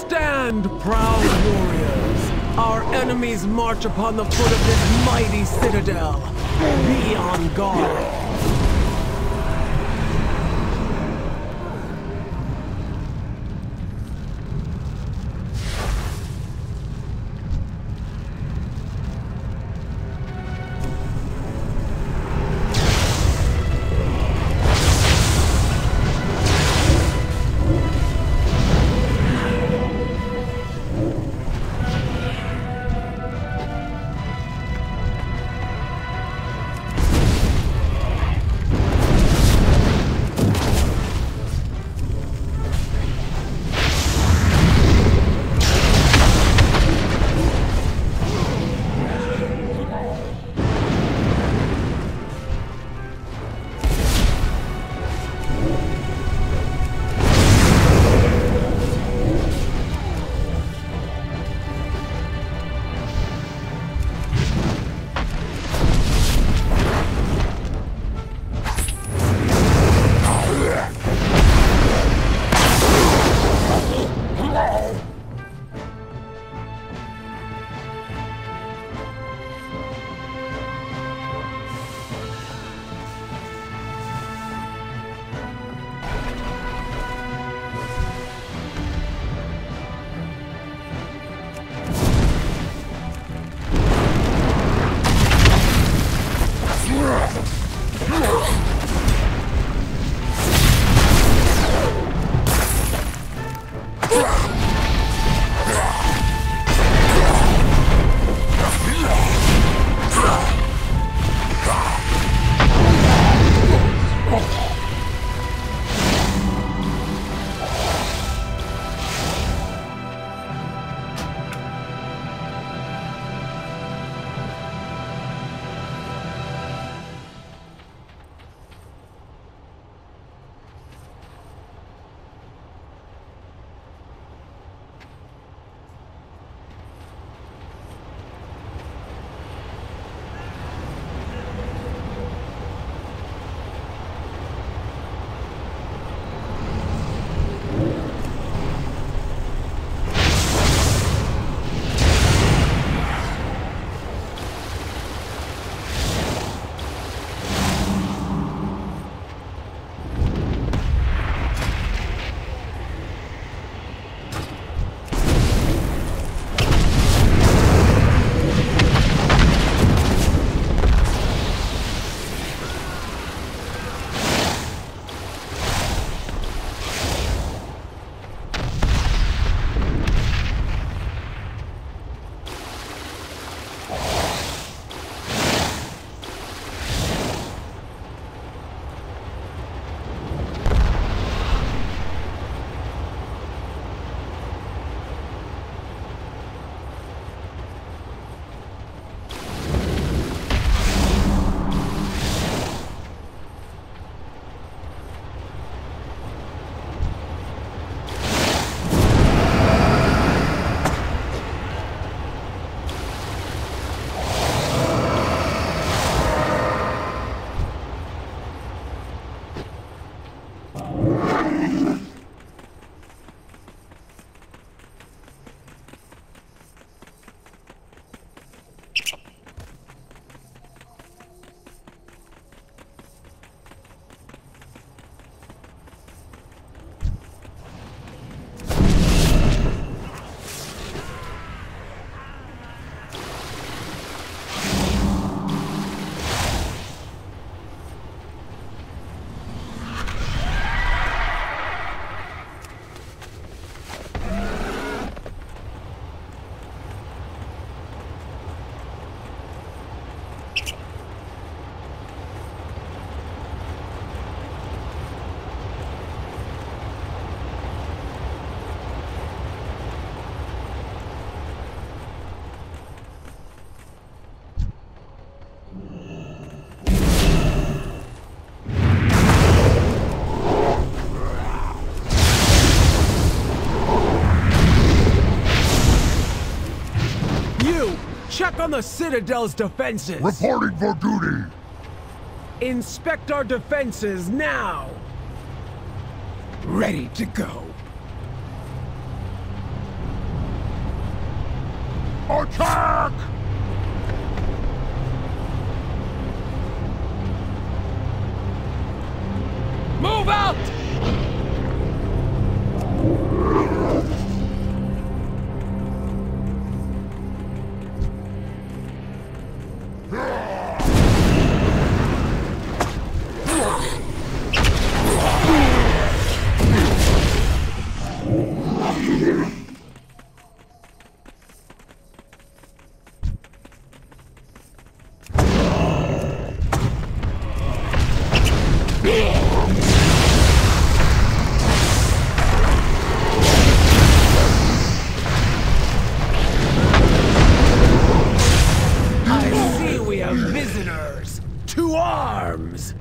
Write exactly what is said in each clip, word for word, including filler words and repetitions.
Stand, proud warriors! Our enemies march upon the foot of this mighty citadel. Be on guard. Check on the Citadel's defenses! Reporting for duty! Inspect our defenses now! Ready to go. Attack! Move out! Visitors to arms!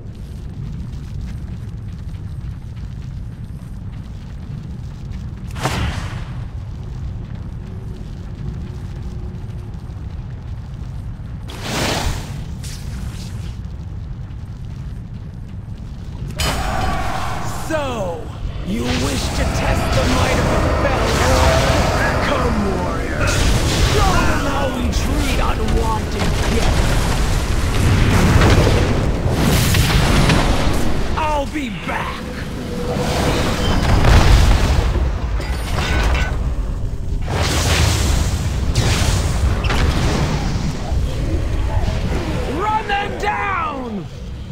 So, you wish to test the might of the Felhorn? Come, warrior. Show them how we treat unwanted guests. I'll be back! Run them down!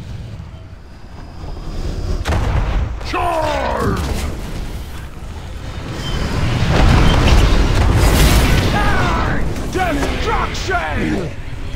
Charge! Turn! Destruction!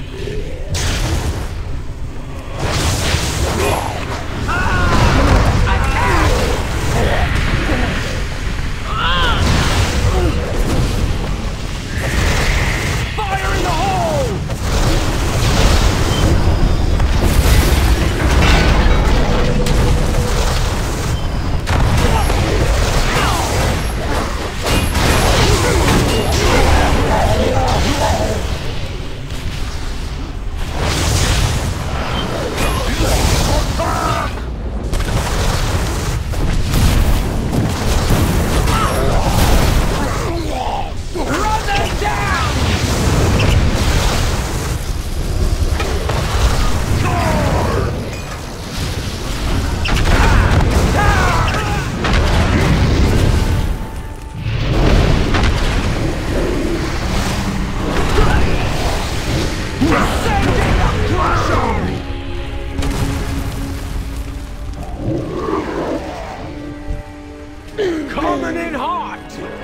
Coming in hot!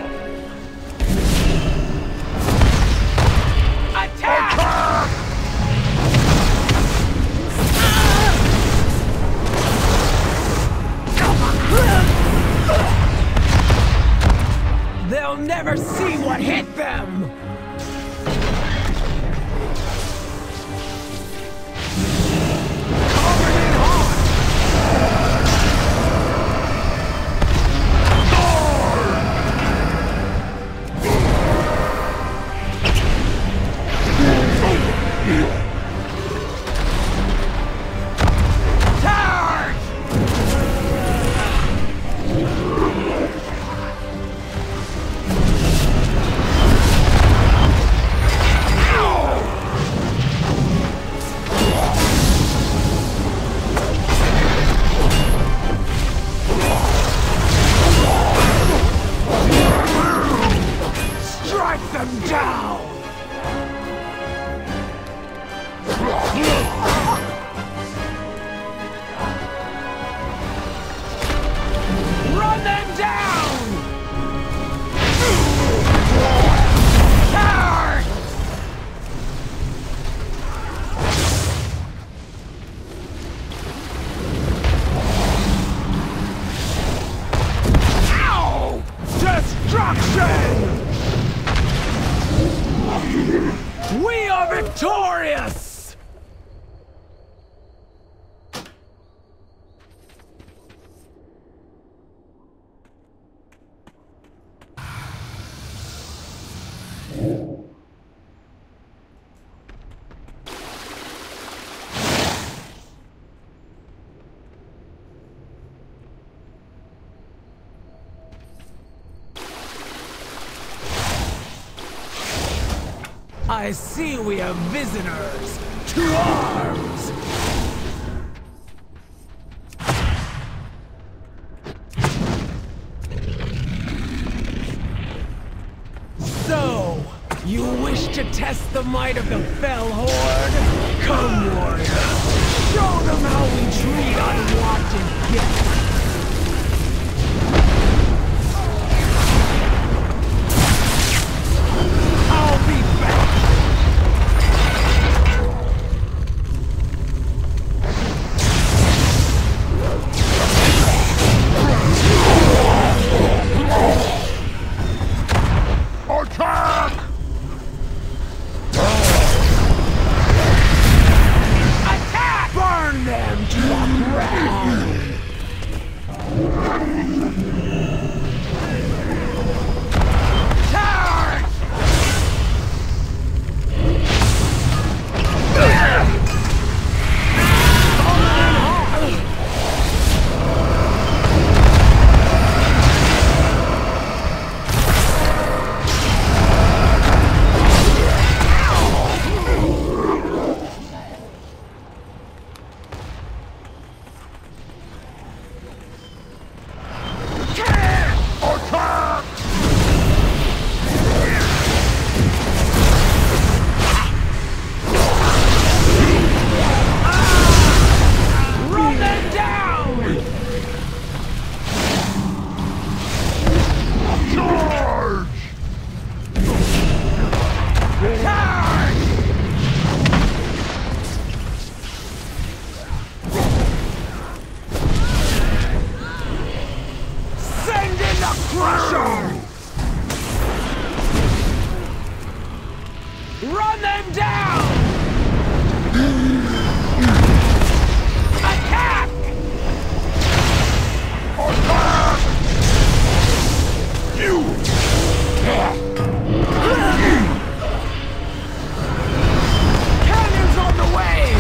Attack! Attack! They'll never see what hit them! We are victorious! I see we have visitors. To arms! So, you wish to test the might of the Fell Horde? Come, warrior. Show them how we treat unwanted guests. I'll be back. Attack! Attack! Burn them to the ground! Charge! Run them down! Attack! Attack! You! Cannons on the way!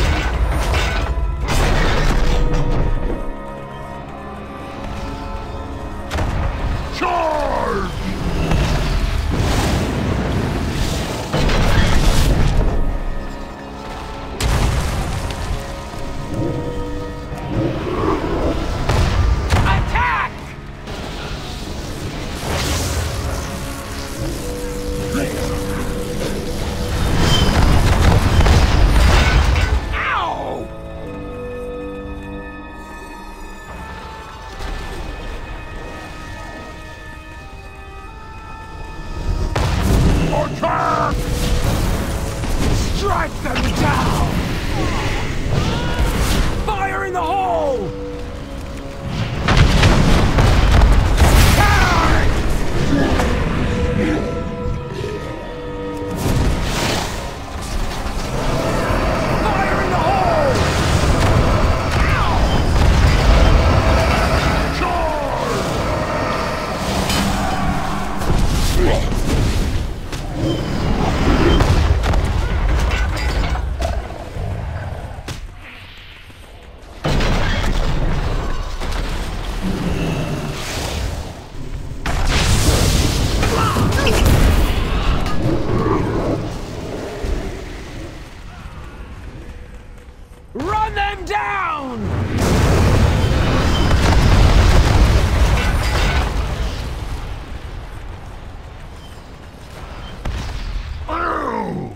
Charge! Attack! Ow! Attack! Strike them down! Fire in the hole! Charge! Fire in the hole! Run them down! Ow!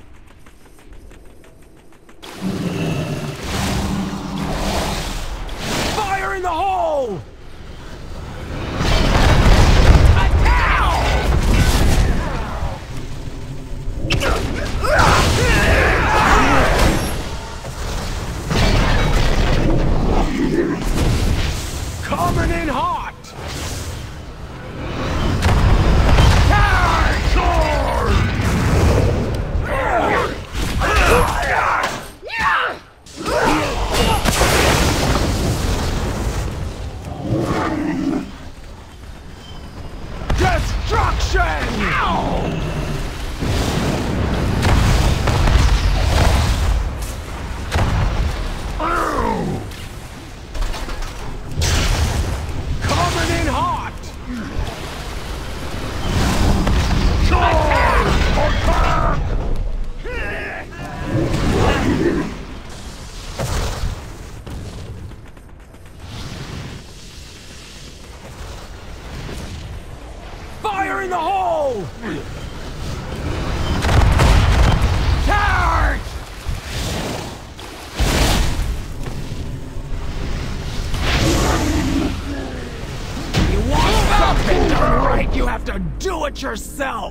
Fire in the hole! Attack! Coming in hot! Destruction! Ow! Come in the hole! Charge! You want something done right, you have to do it yourself!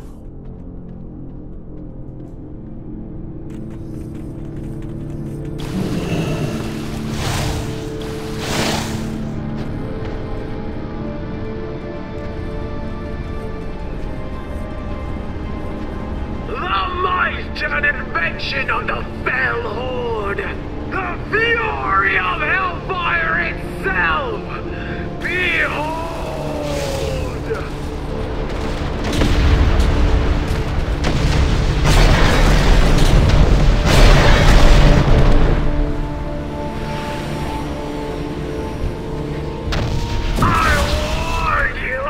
An invention of the Fell Horde! The fury of Hellfire itself! Behold! I warn you!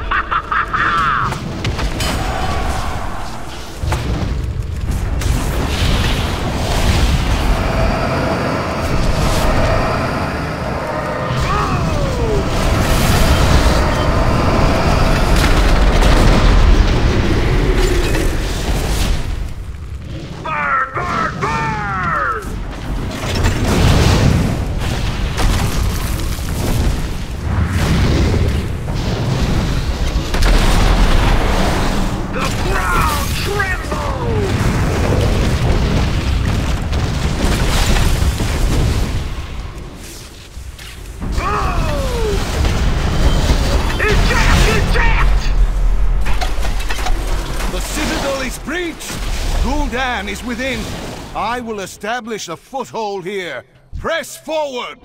Gul'dan is within. I will establish a foothold here. Press forward!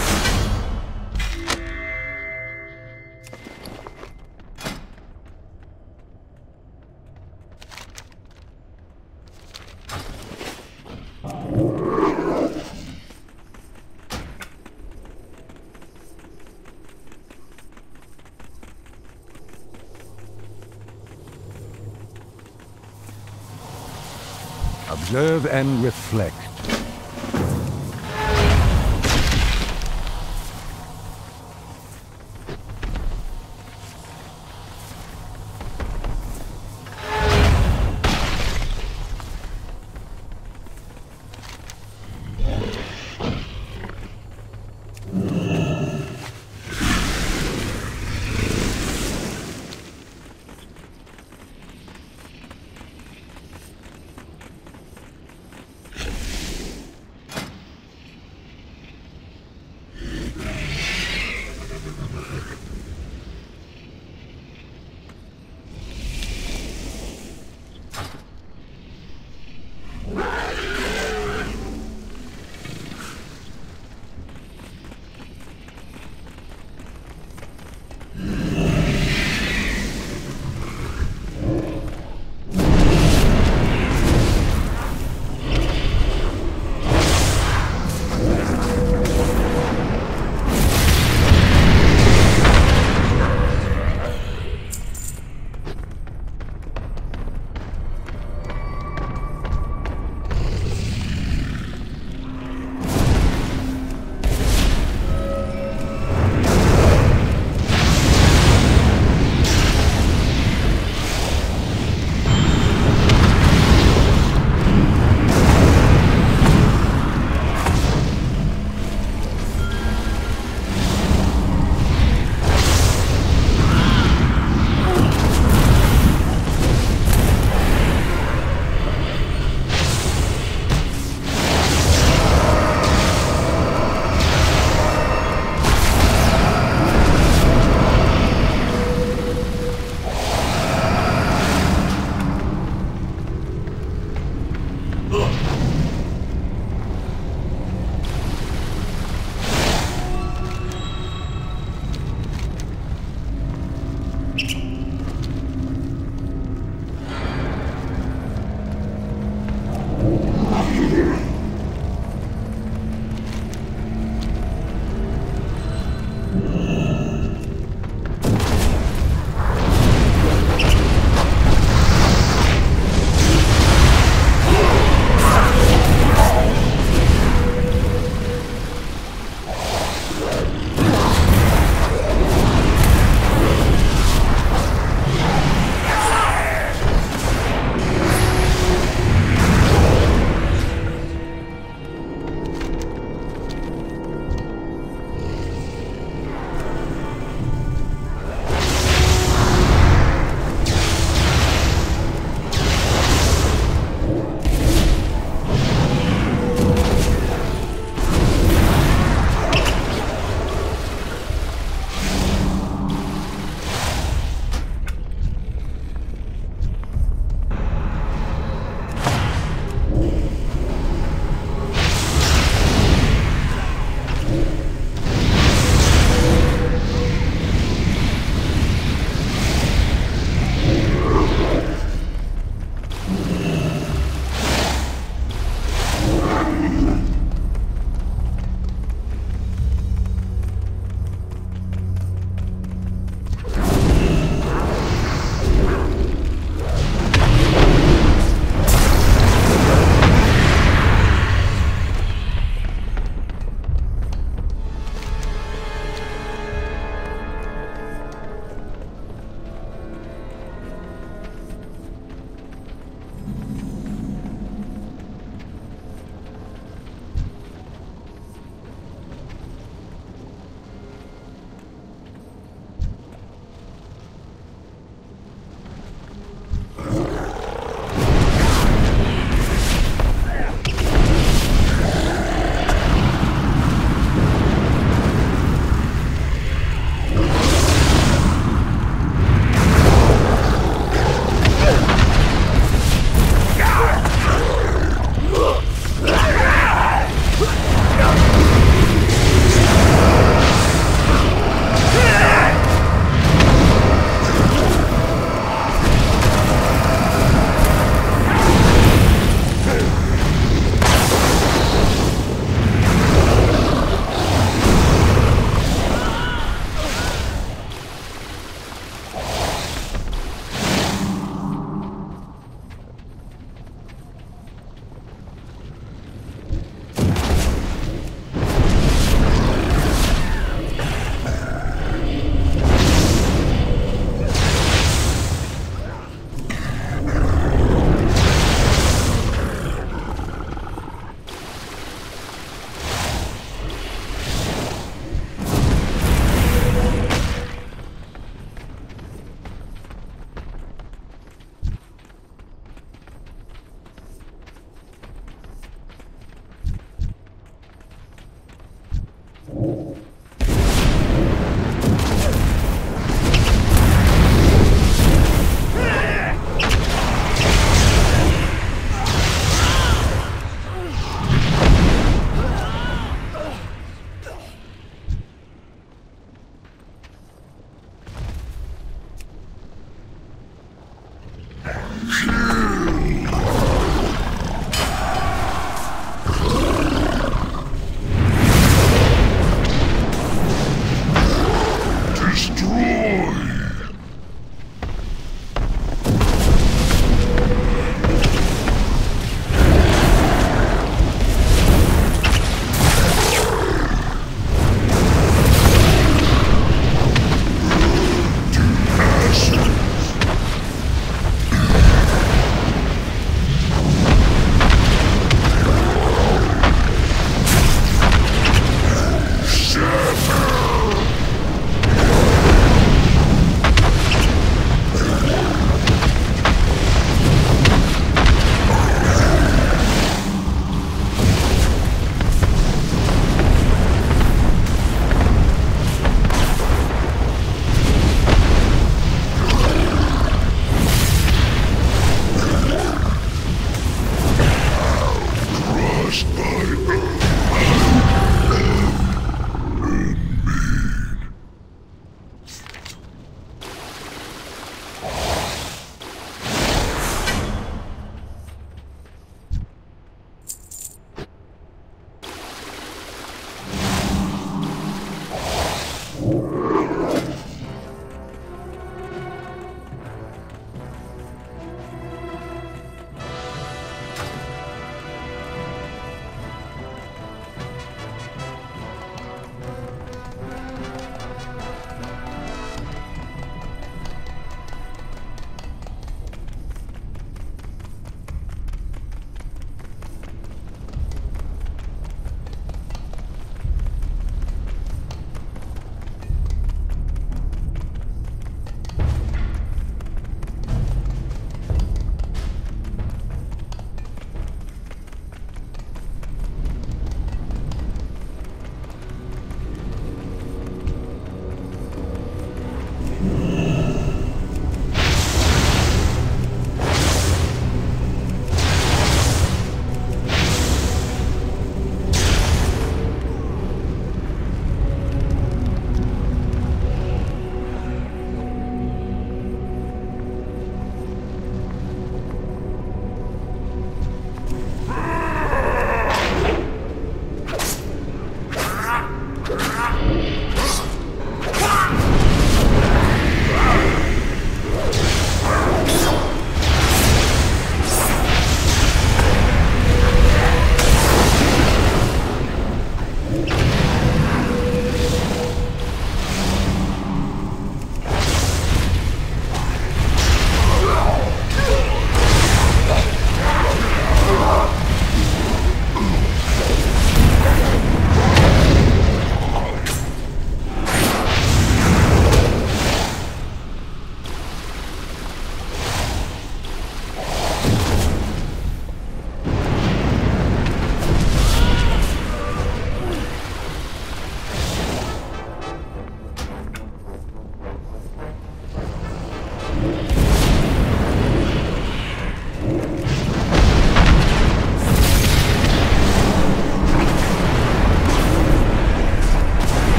Observe and reflect.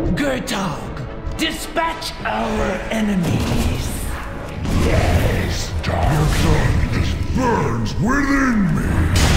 Gertog, dispatch our enemies. Yes, dark darkness burns within me.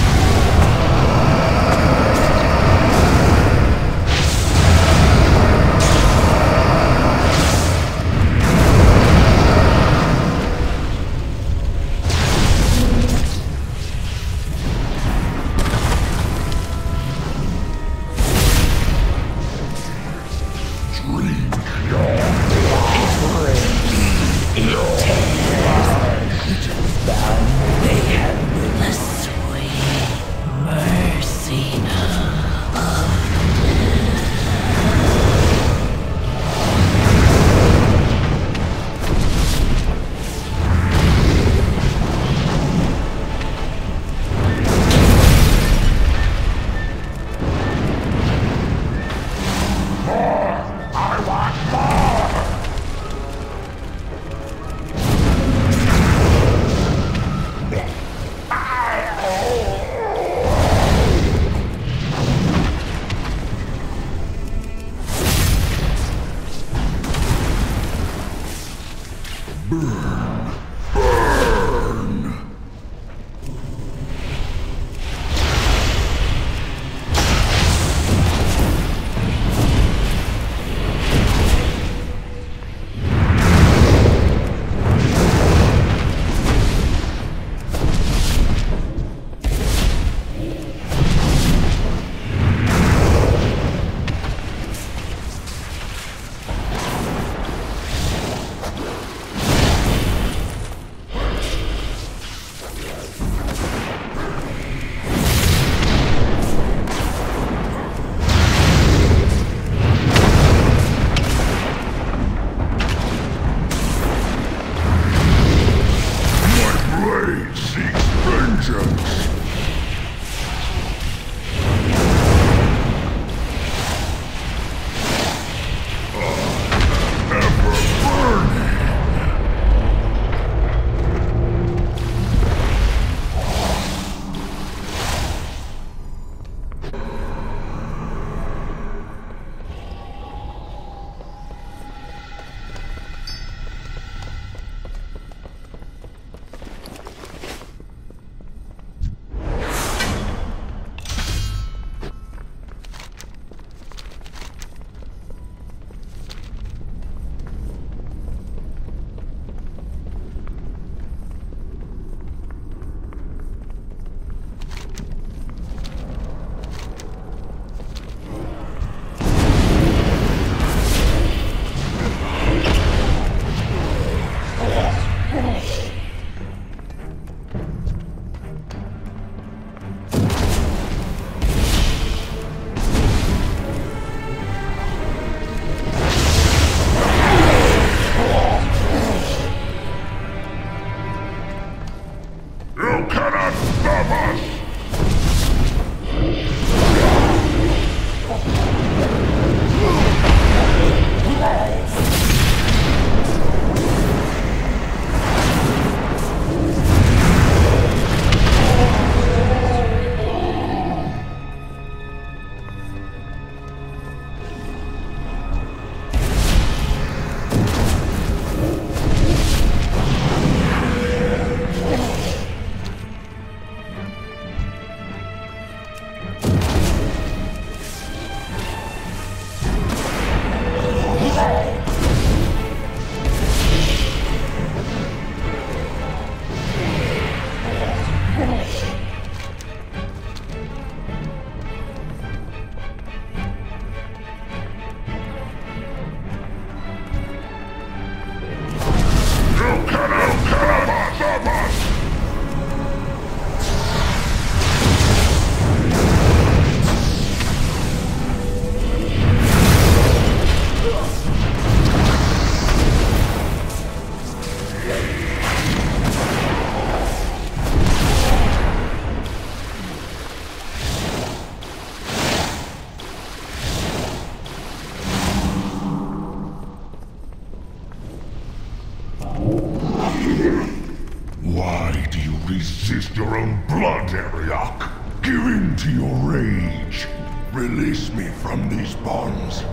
Resist your own blood, Ariok. Give in to your rage. Release me from these bonds,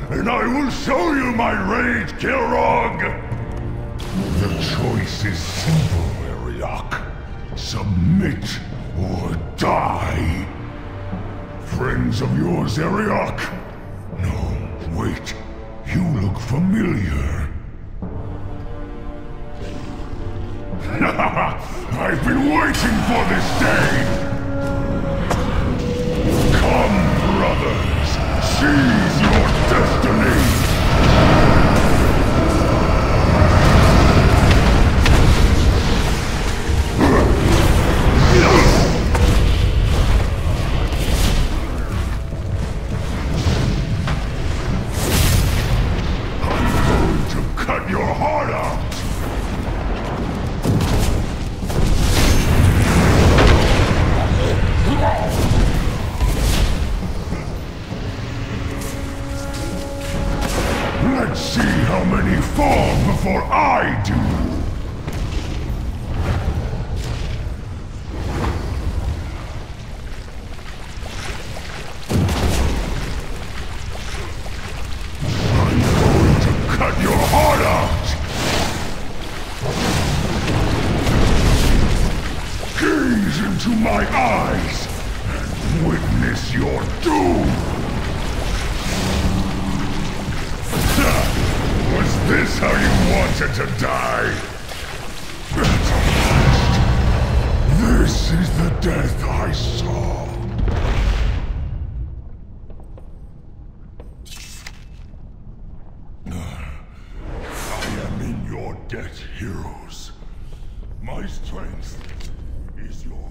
and I will show you my rage, Kilrog! The choice is simple, Ariok. Submit or die. Friends of yours, Ariok? No, wait. You look familiar. I've been waiting for this day! Come, brothers! Seize your destiny! I'm going to cut your heart out! Let's see how many fall before I do! I'm going to cut your heart out! Gaze into my eyes and witness your doom! Was this how you wanted to die? At last, this is the death I saw. I am in your debt, heroes. My strength is yours.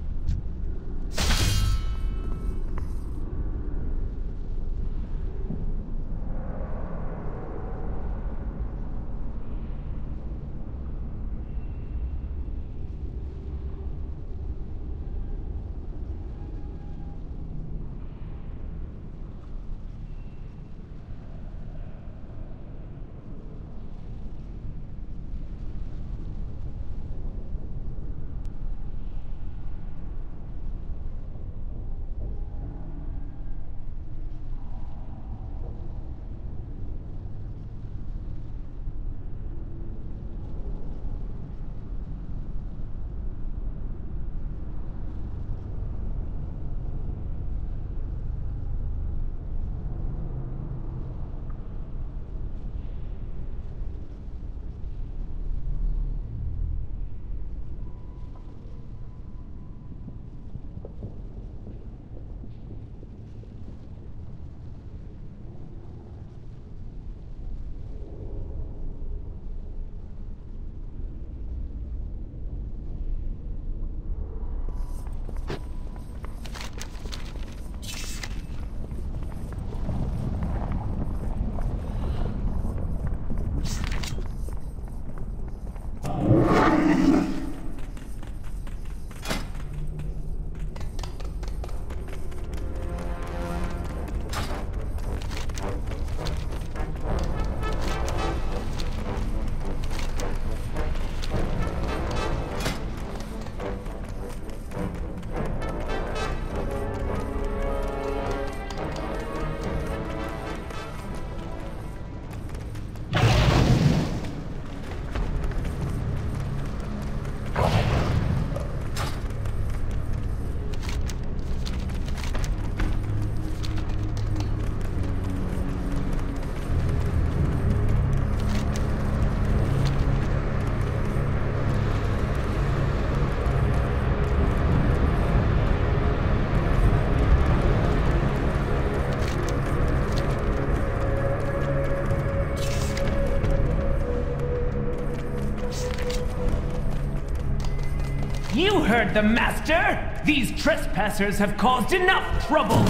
You heard the master! These trespassers have caused enough trouble!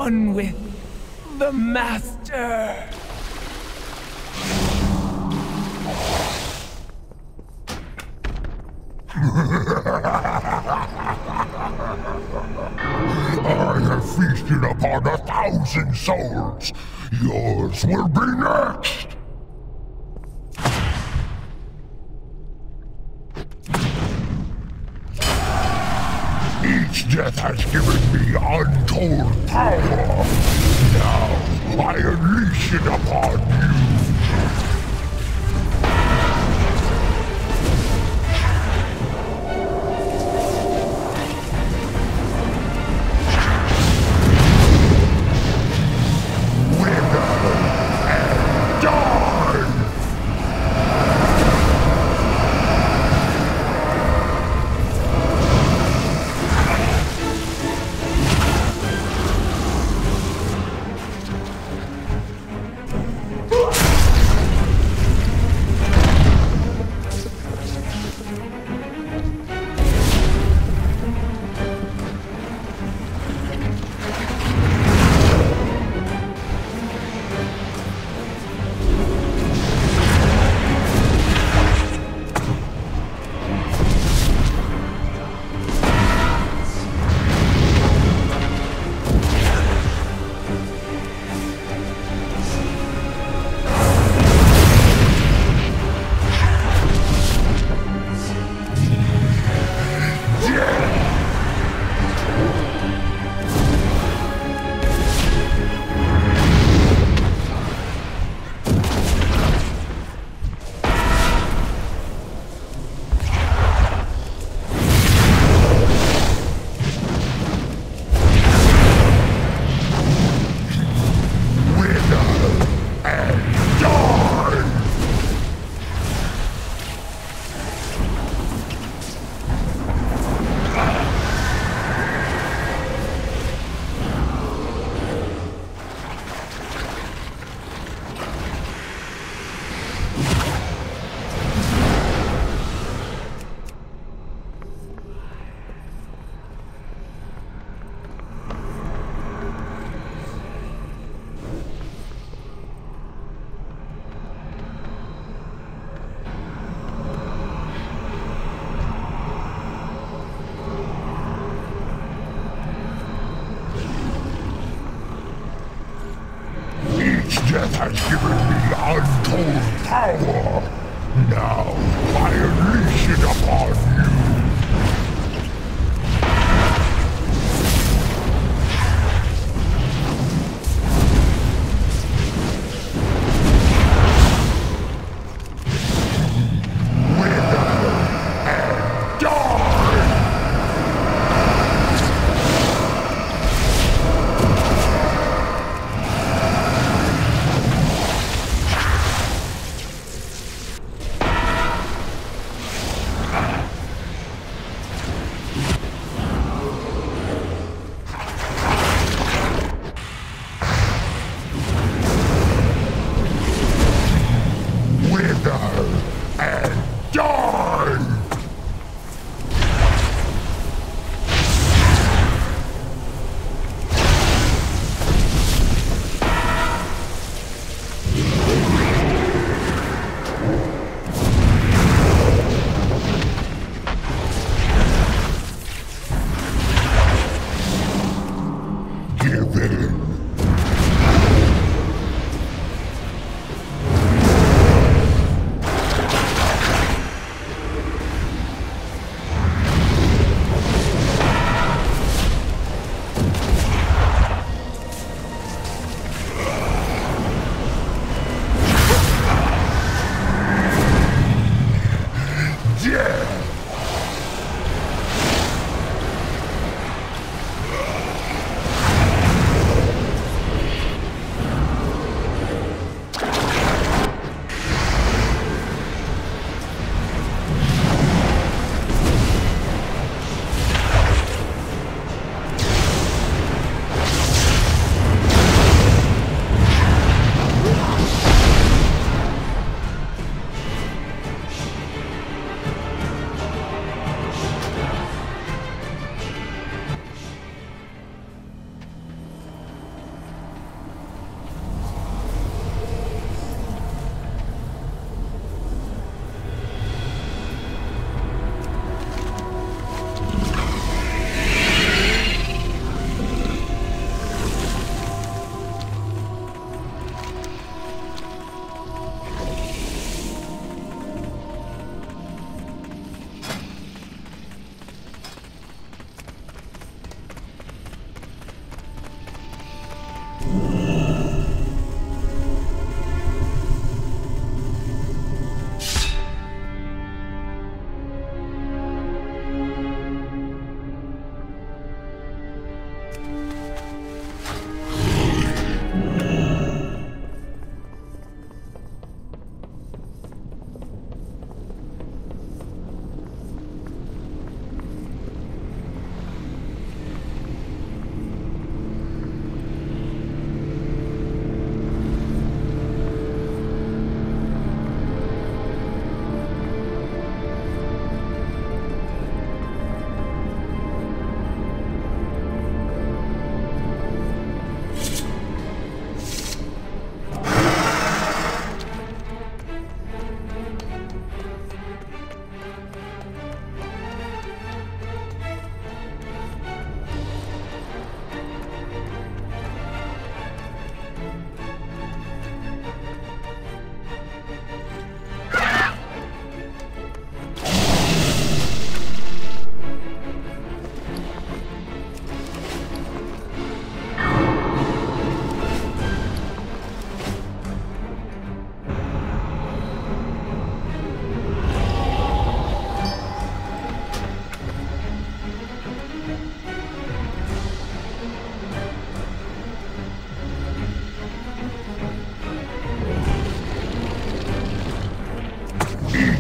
one with the Master. I have feasted upon a thousand souls. Yours will be next. Each death has given me untold power. Now I unleash it upon you. Death has given me untold power. Now I unleash it upon you.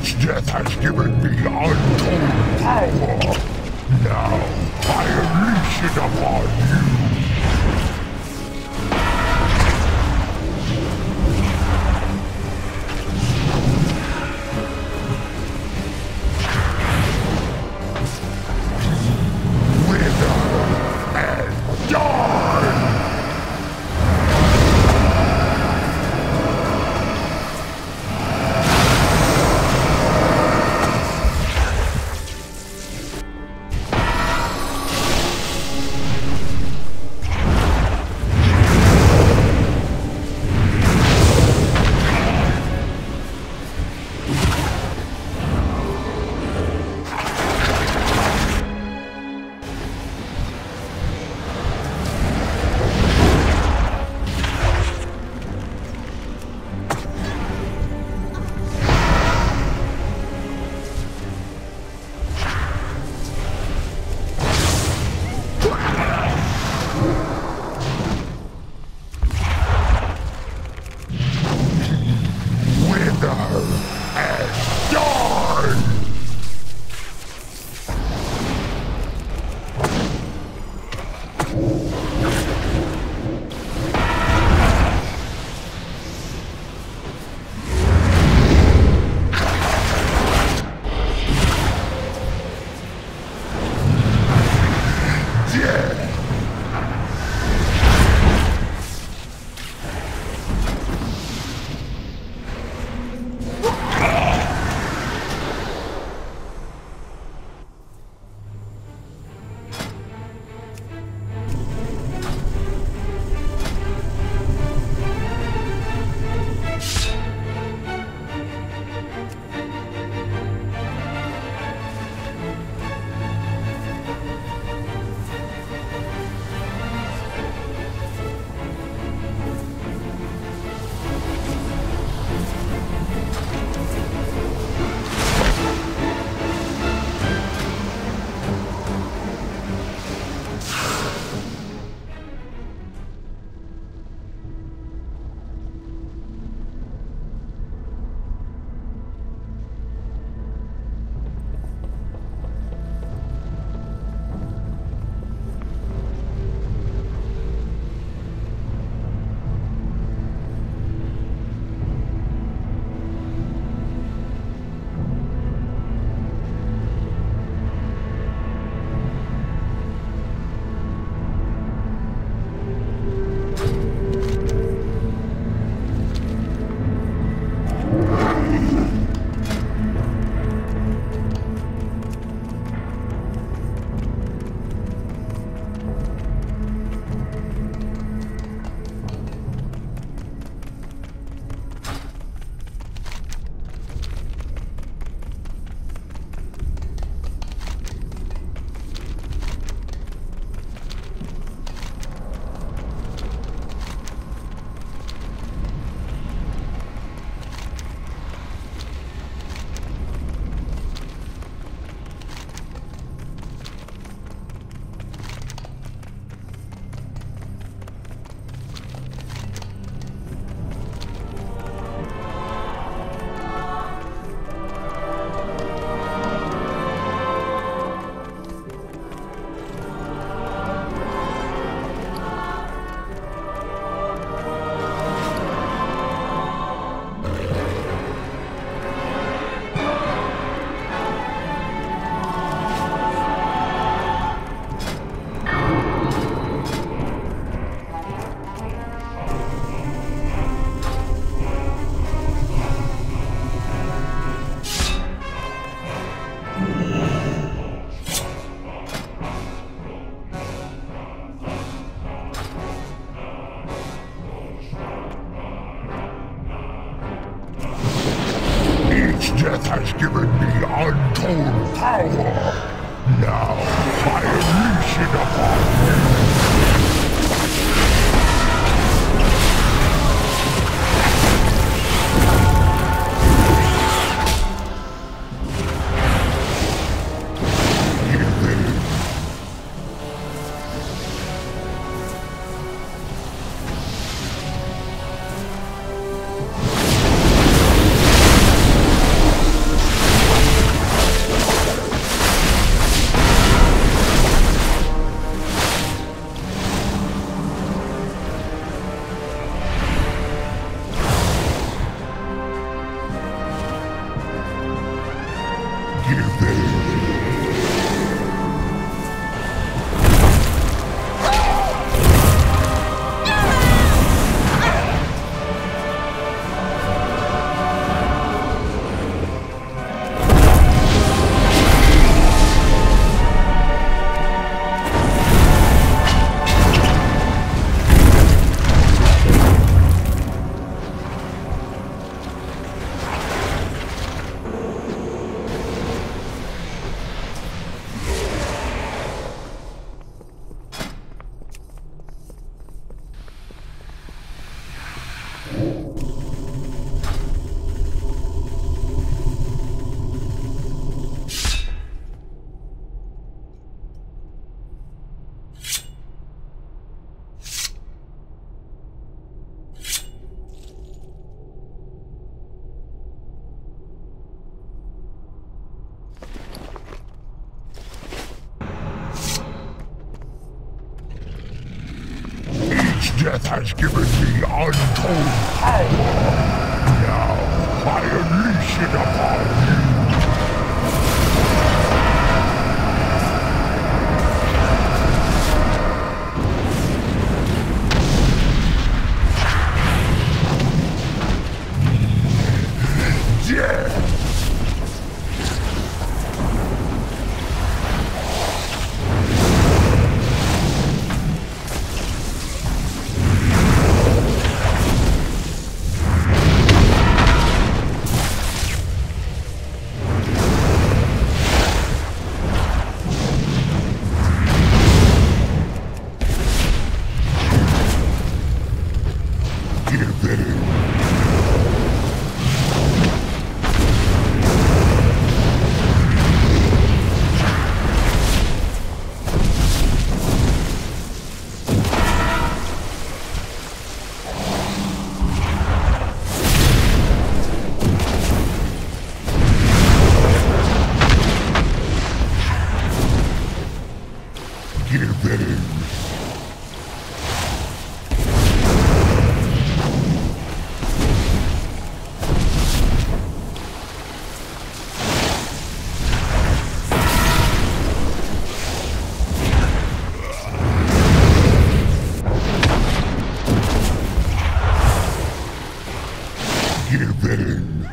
Each death has given me untold power. Now I unleash it upon you. death has given me untold power. Now I unleash it upon you. death has given me untold power. Now I unleash it upon you. Death! Give in. Give in. Give in.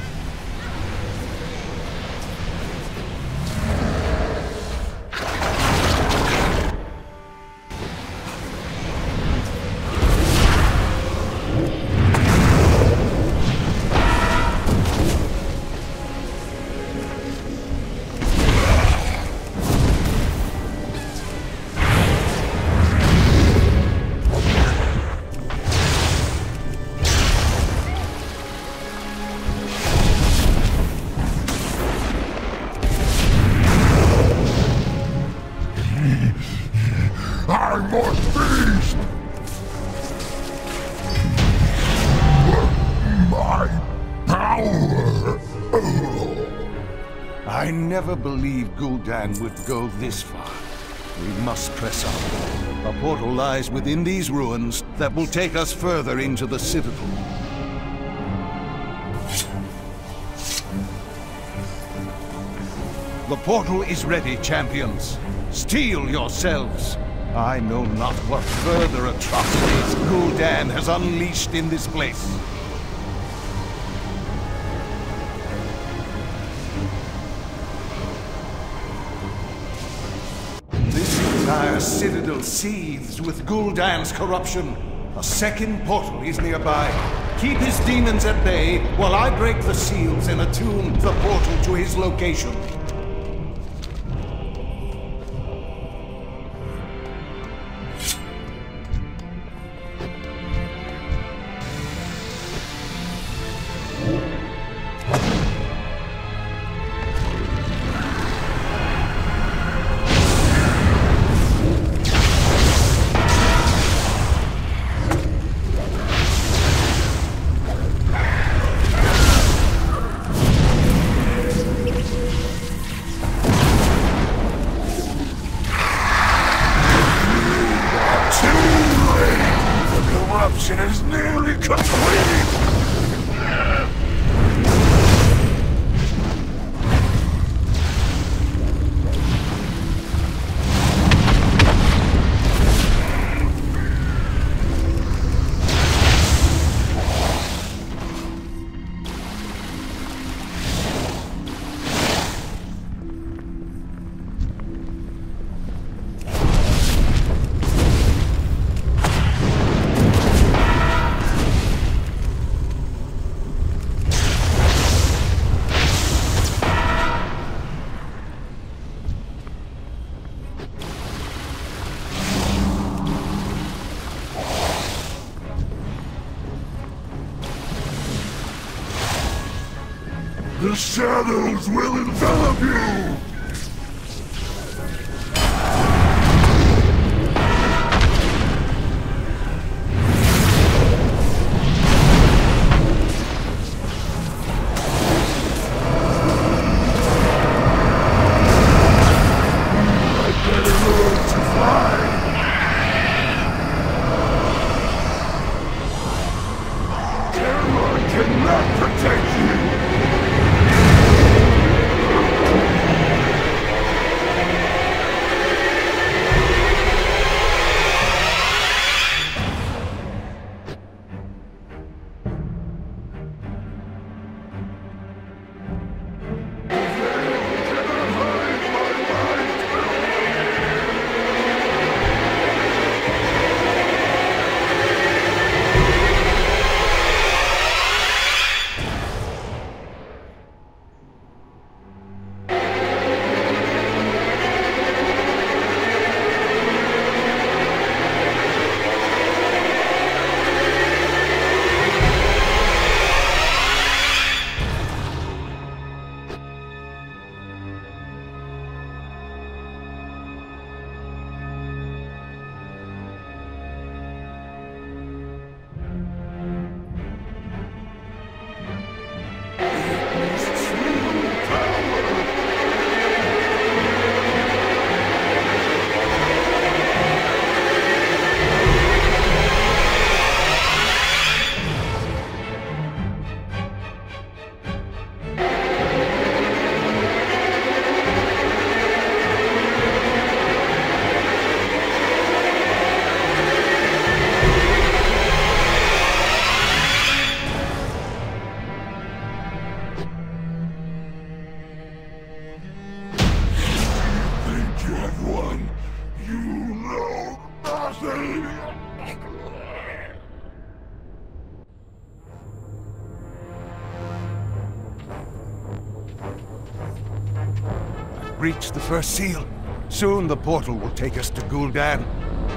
I must feast! My power! I never believed Gul'dan would go this far. We must press on. A portal lies within these ruins that will take us further into the Citadel. The portal is ready, champions. Steel yourselves. I know not what further atrocities Gul'dan has unleashed in this place. This entire Citadel seethes with Gul'dan's corruption. A second portal is nearby. Keep his demons at bay while I break the seals and attune the portal to his location. Corruption is nearly complete! The shadows will envelop you! I better learn to fly! breach the first seal. Soon the portal will take us to Gul'dan.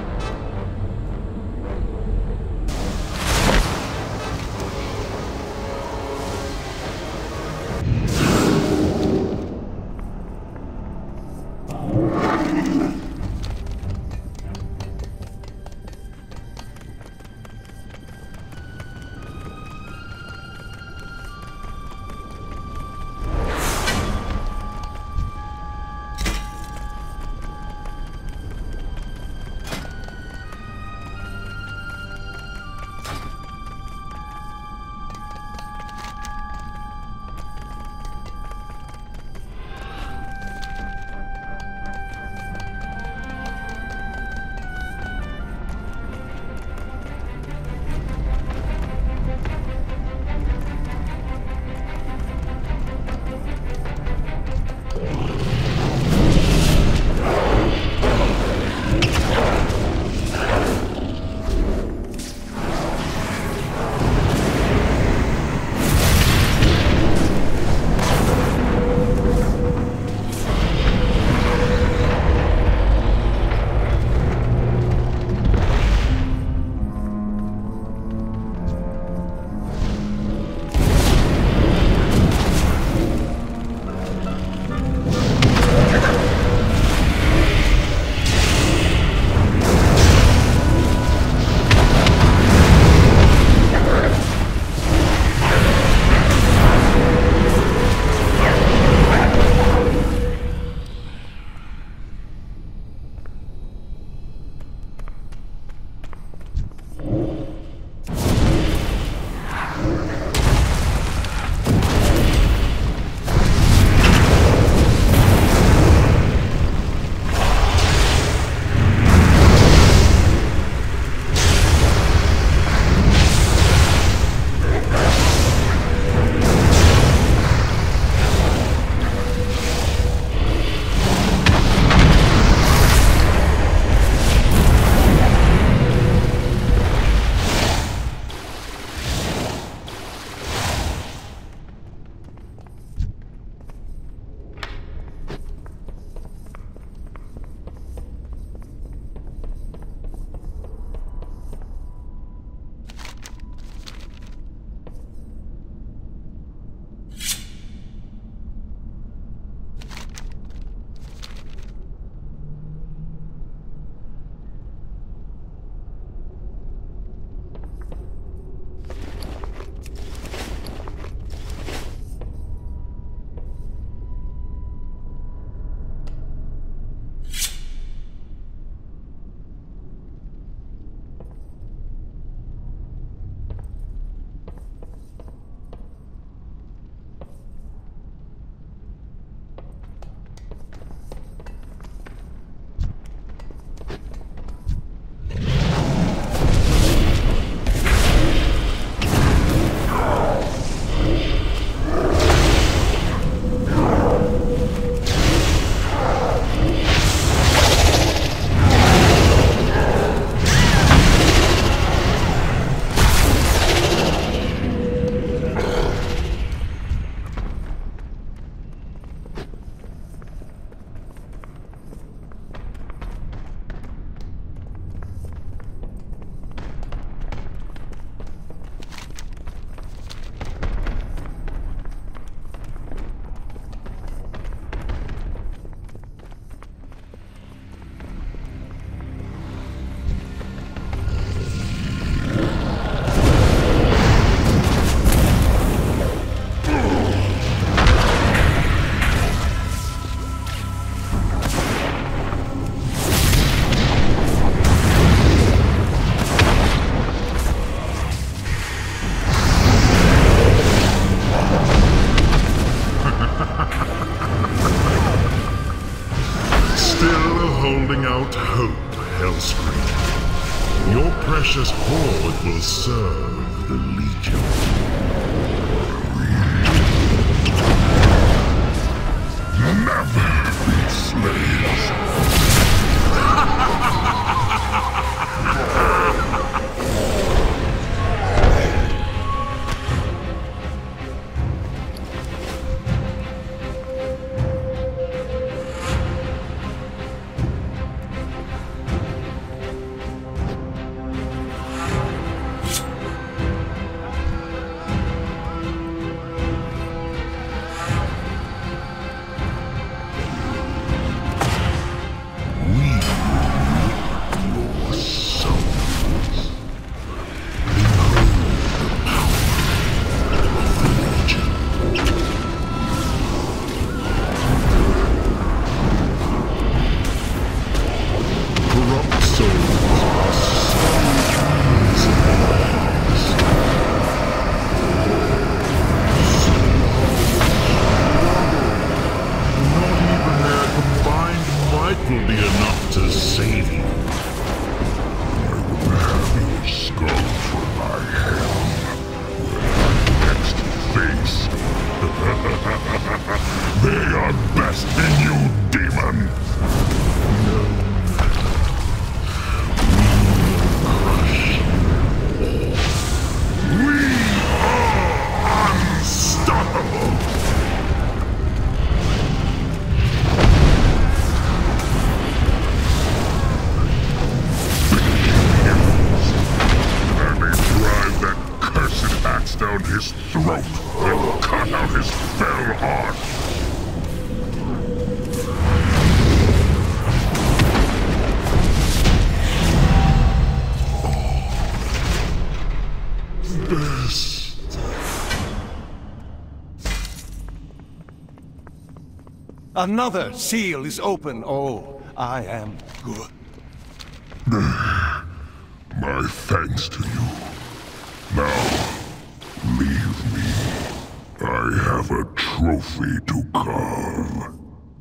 Your precious hoard will serve the Legion. Never be slaves. They are best in you, demon! We are unstoppable! I may drive that cursed axe down his throat and cut out his fell heart! Another seal is open. Oh, I am good. My thanks to you. Now, leave me. I have a trophy to carve.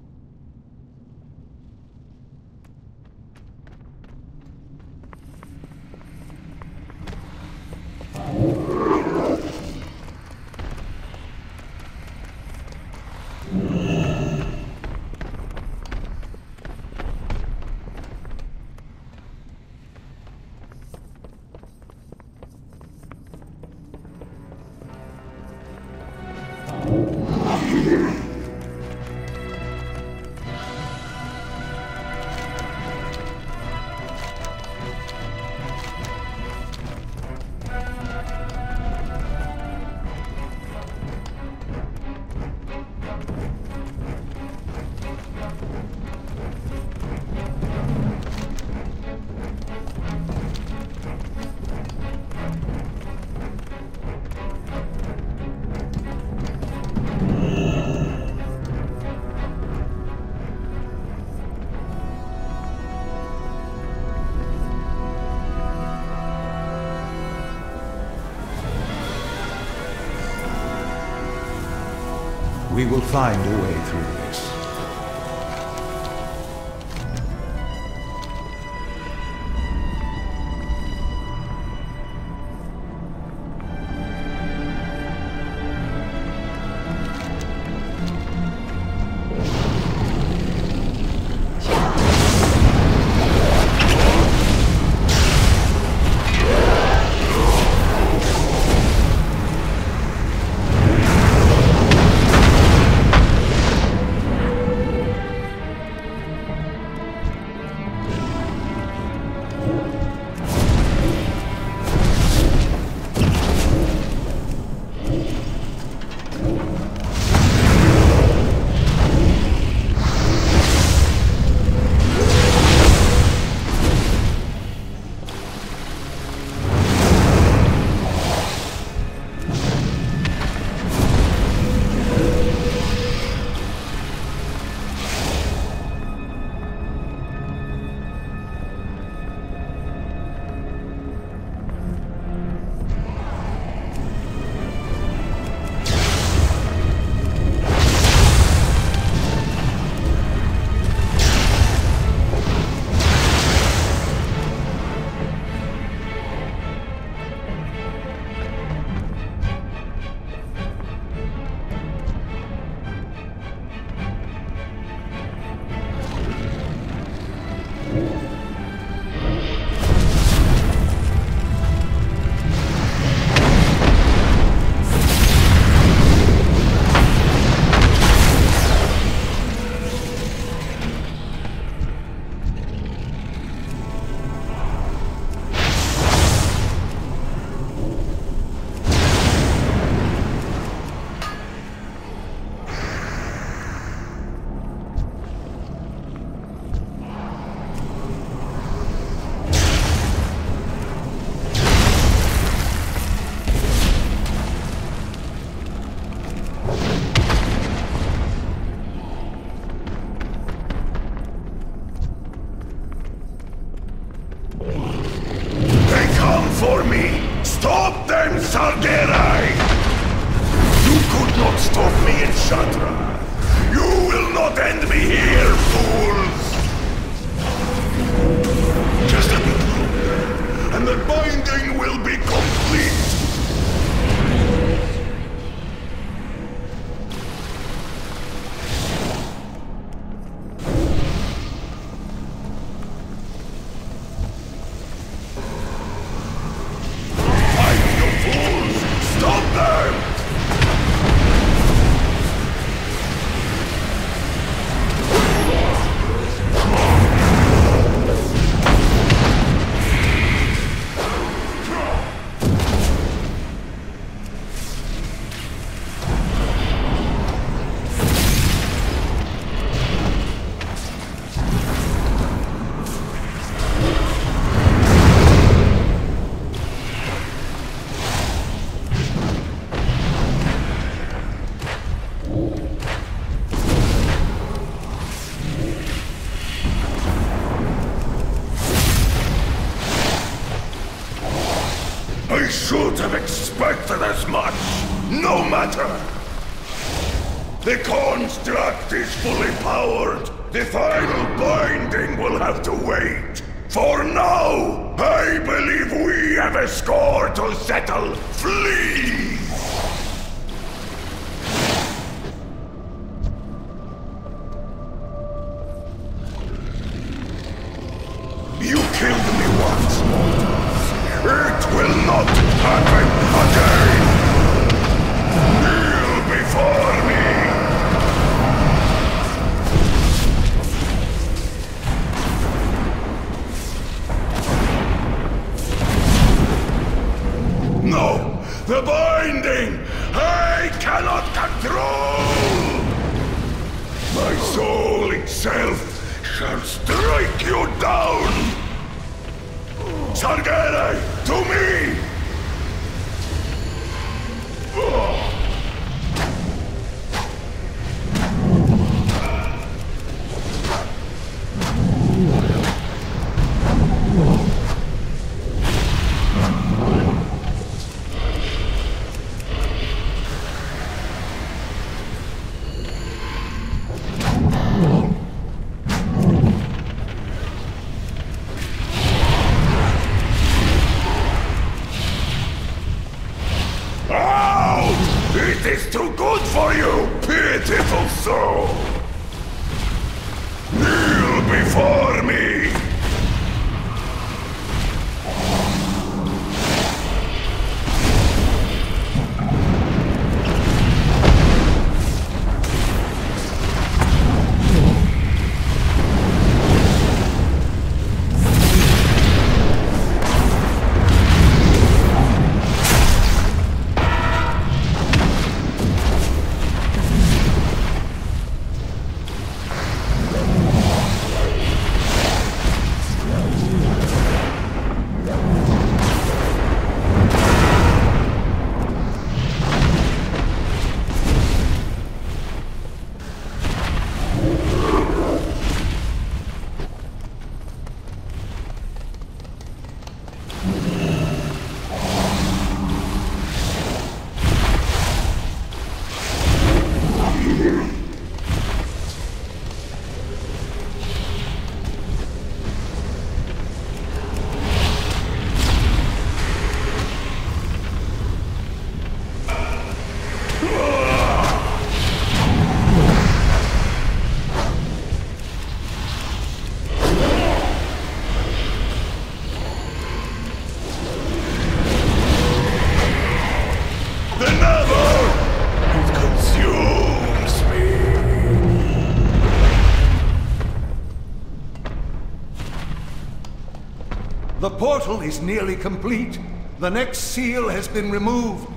We will find a way through this. The construct is fully powered. The final binding will have to wait. For now, I believe we have a score to settle. Flee! You killed me once, mortals. It will not happen again! Kneel before me! No! The binding! I cannot control! My soul itself shall strike you down! Sargere, to me! Oh. The portal is nearly complete. The next seal has been removed.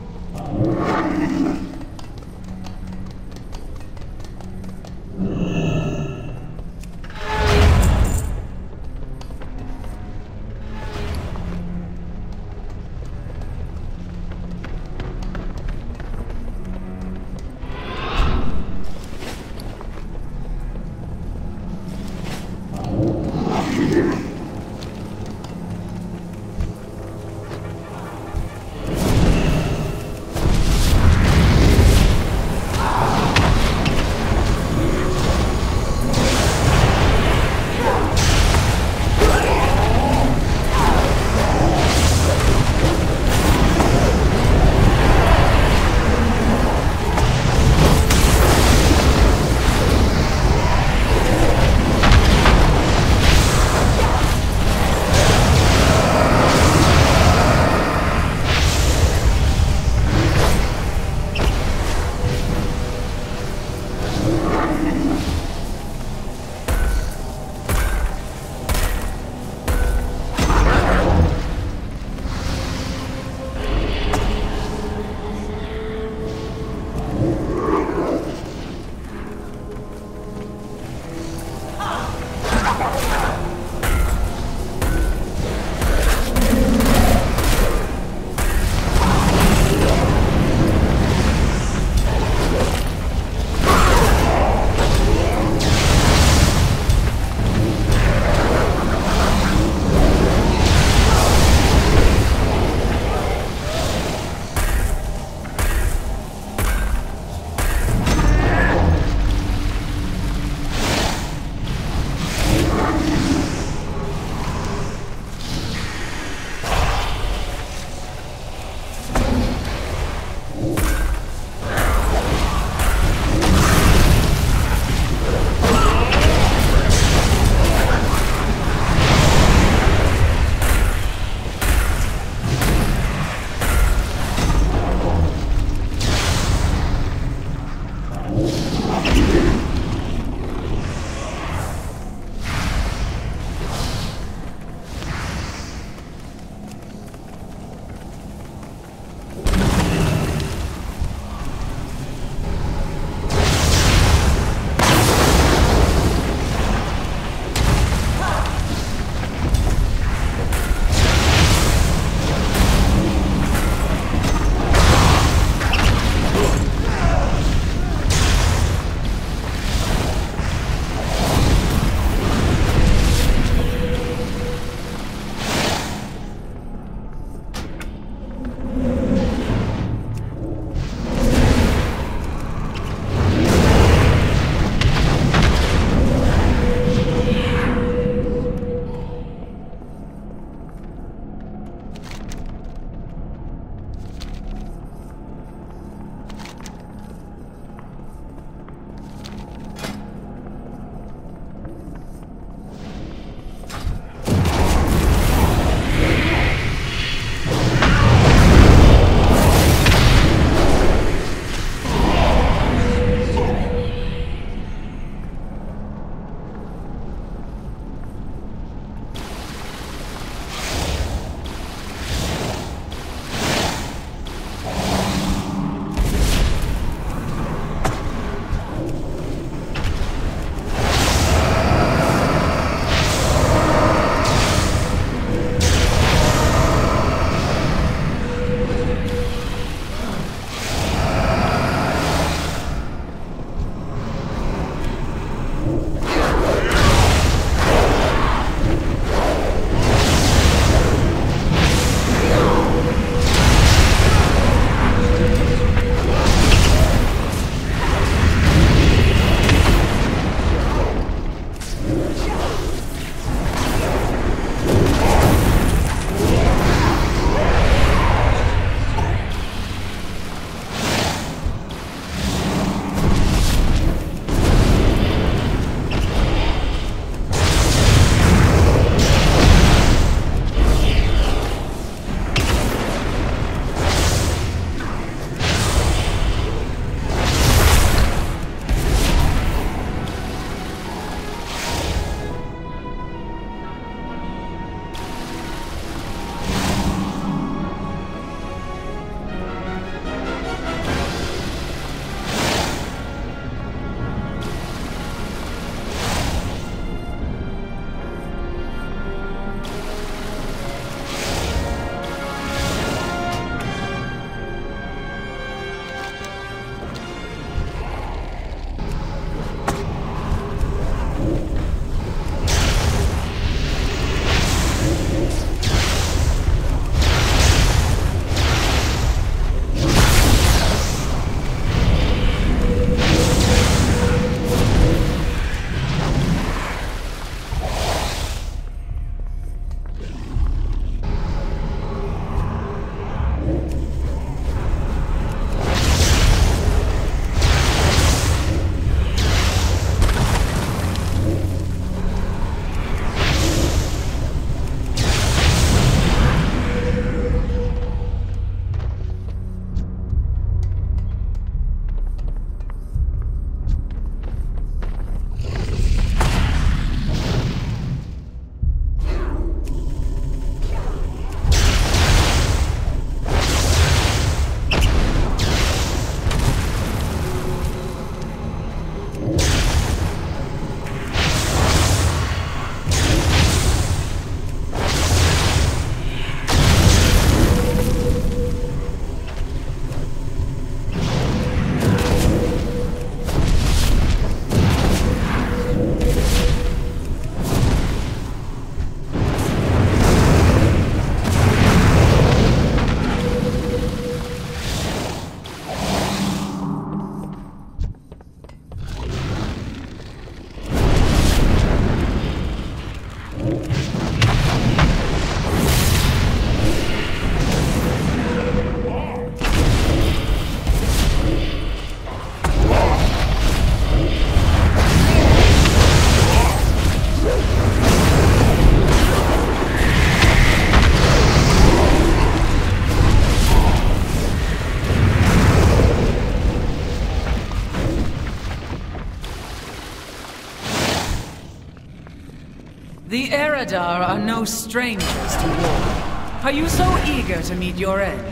The Eredar are no strangers to war. Are you so eager to meet your end?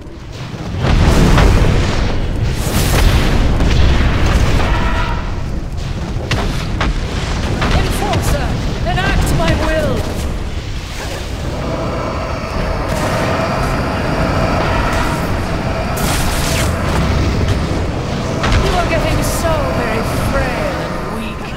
Enforcer, enact my will! You are getting so very frail and weak.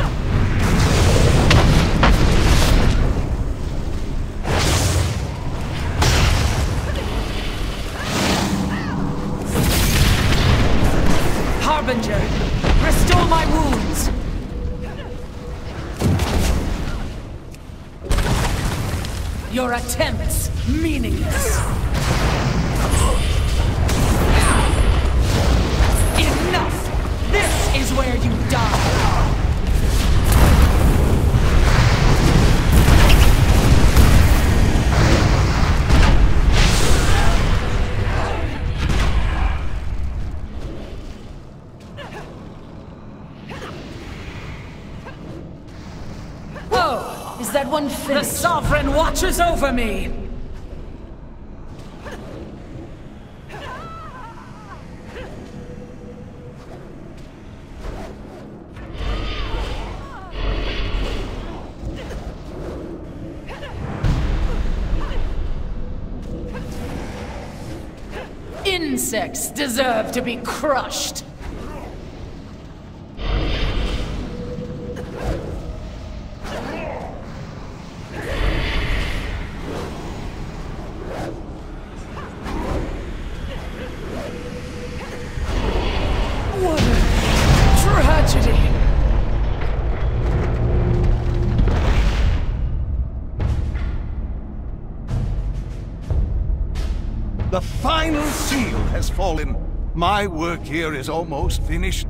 Harbinger, restore my wounds! Your attempts meaningless. Enough! This is where you die! Oh, is that one finished? The Sovereign watches over me! Insects deserve to be crushed. What a tragedy! The final seal has fallen. My work here is almost finished.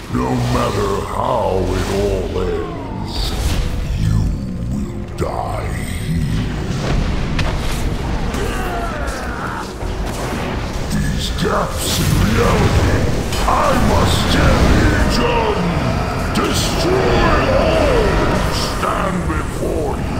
No matter how it all ends, you will die here. These gaps in reality, I must tear each of them, destroy all, stand before you.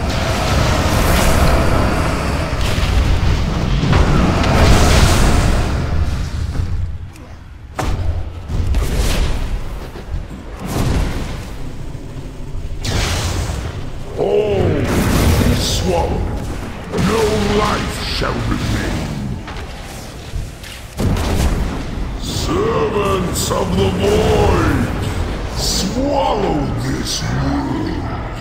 All be swallowed. No life shall remain. Servants of the void, swallow this world.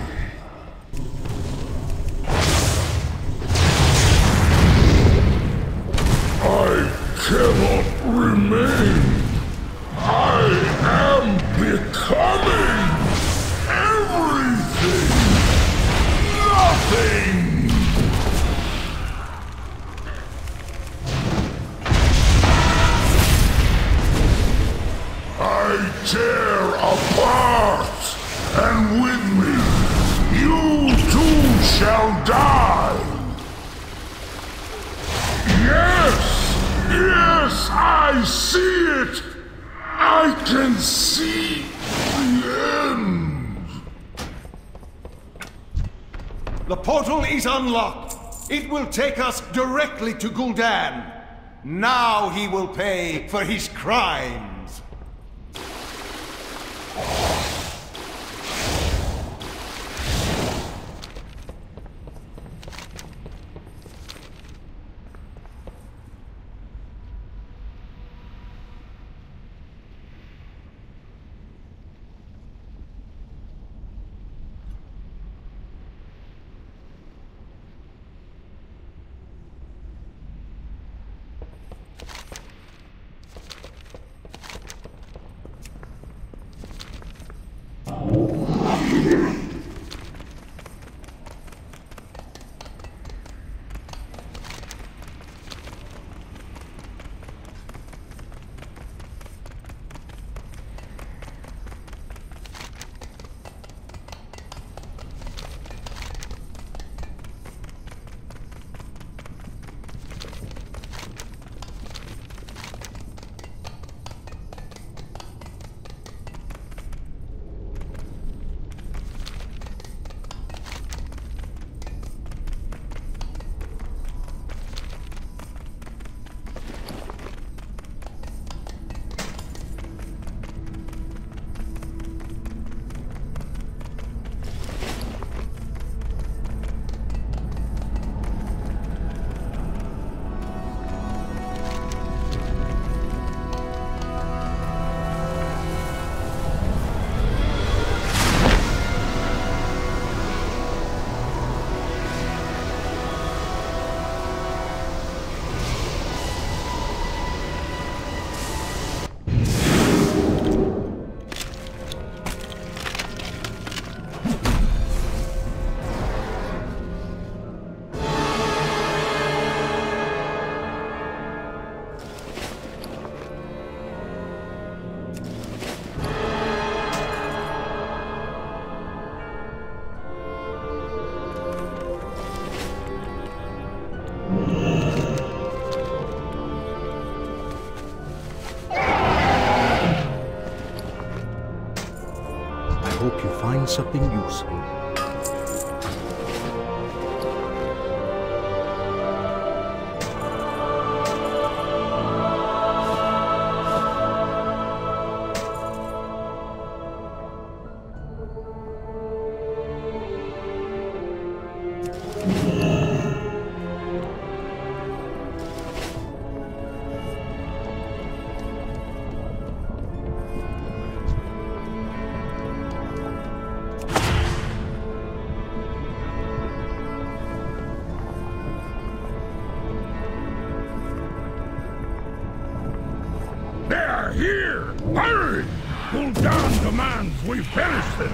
I cannot remain. I am becoming everything. Nothing! I tear apart, and with me, you too shall die! Yes! Yes, I see it! I can see the end! The portal is unlocked. It will take us directly to Gul'dan. Now he will pay for his crimes. Hope you find something useful. Here! Hurry! Gul'dan demands we finish this!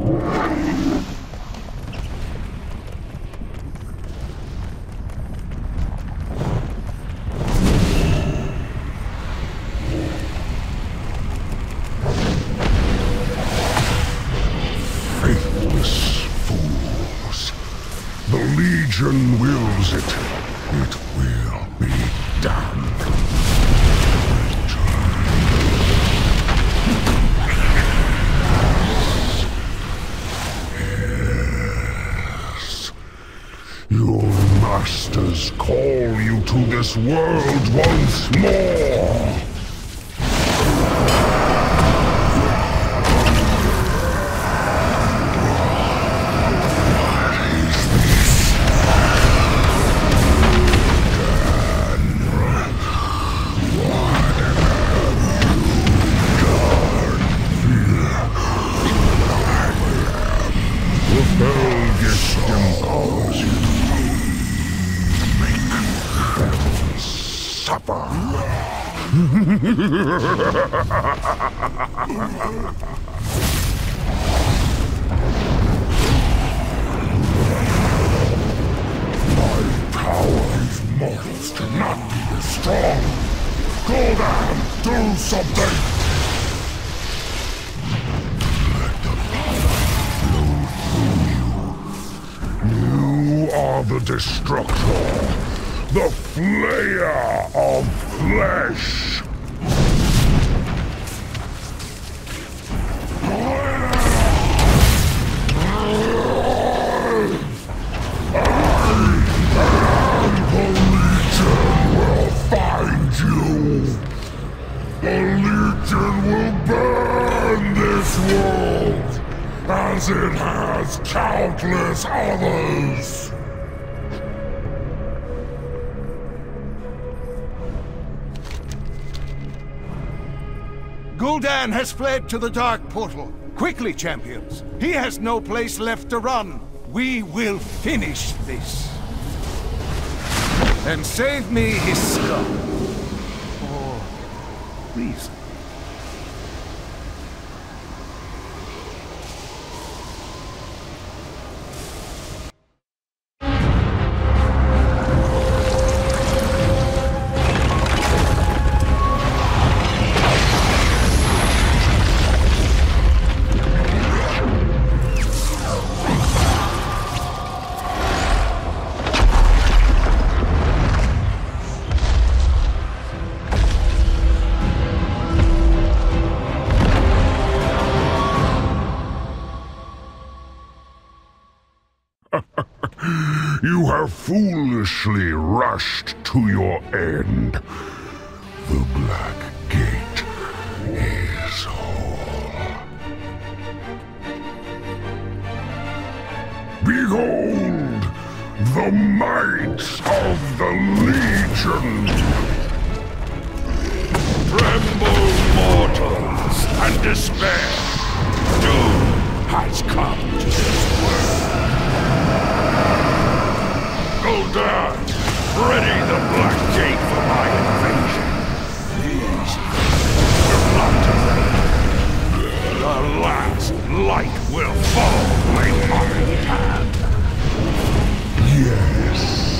Legion wills it. It will be done. Yes. Your masters call you to this world once more. My power is mortals cannot be as strong. Go down, do something! Let the power flow through you. You are the destructor, the flayer of flesh. The Legion will burn this world, as it has countless others. Gul'dan has fled to the Dark Portal. Quickly, champions. He has no place left to run. We will finish this. And save me his skull. For reason. You have foolishly rushed to your end. The Black Gate is whole. Behold the might of the Legion! Tremble, mortals, and despair! Doom has come to this world. Gul'dan, ready the Black Gate for my invasion. These will not delay. The last light will fall in my hand. Yes,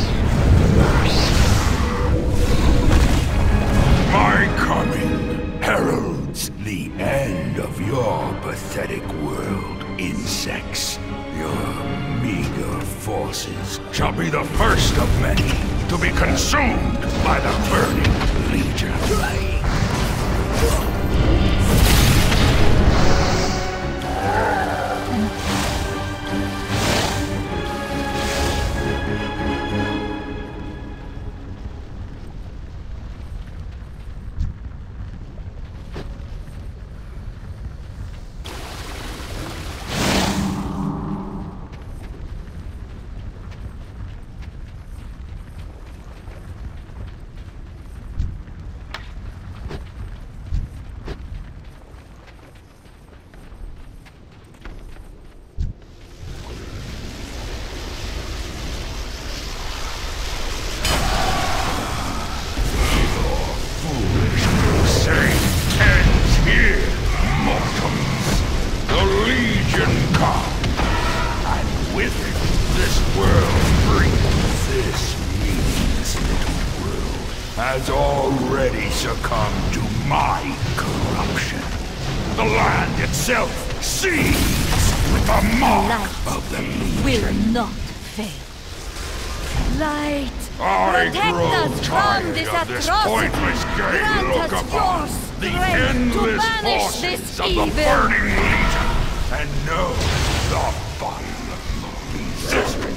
Master. My coming heralds the end of your pathetic world, insects. Your meager forces shall be the first of many to be consumed by the burning Legion flame. has already succumbed to my corruption. The land itself seethes with the mark of the Legion. Will not fail. Light, I protect grow us from tired this of this atrocity. pointless game Grant look us upon your the strength endless to banish forces this of evil. the Burning Legion and know the fun of resistance.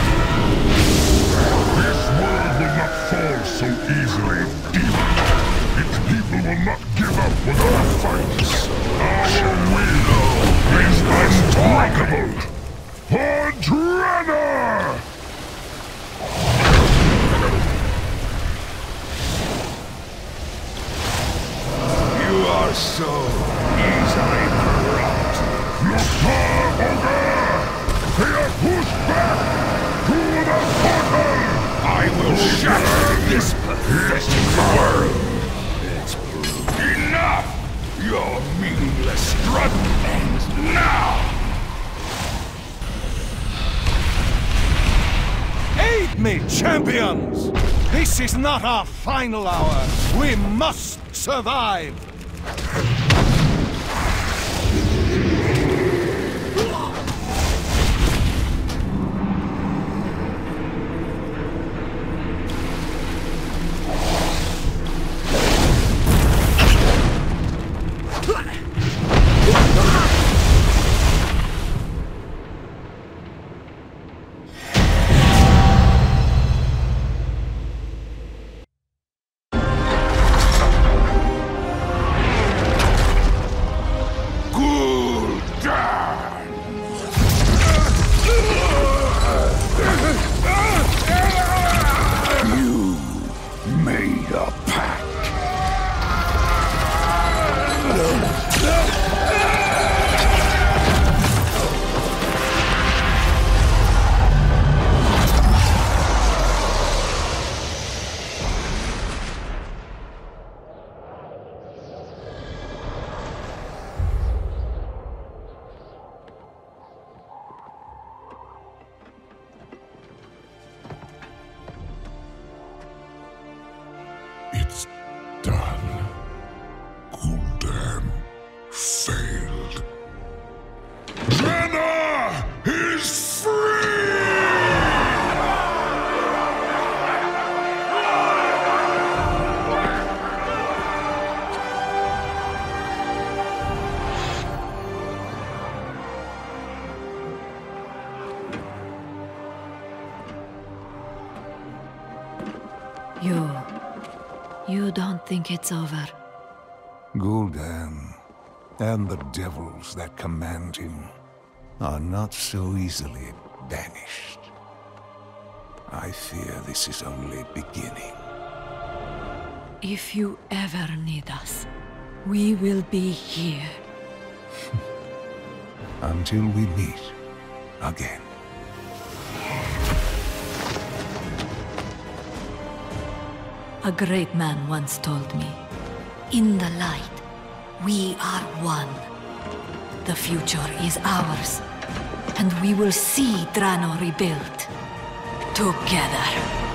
This world will not fall so easily, demon. Its people will not give up without a fight. Our will is unbreakable. Adrenner! You are so easily corrupt. They are pushed back to the portal! I will shatter this pathetic world. It's enough! Your meaningless struggle ends now! Aid me, champions! This is not our final hour. We must survive. It's done. Gul'dan failed. Renna is free! You... You don't think it's over? Gul'dan and the devils that command him are not so easily banished. I fear this is only beginning. If you ever need us, we will be here. Until we meet again. A great man once told me, in the light, we are one. The future is ours, and we will see Drano rebuilt. Together.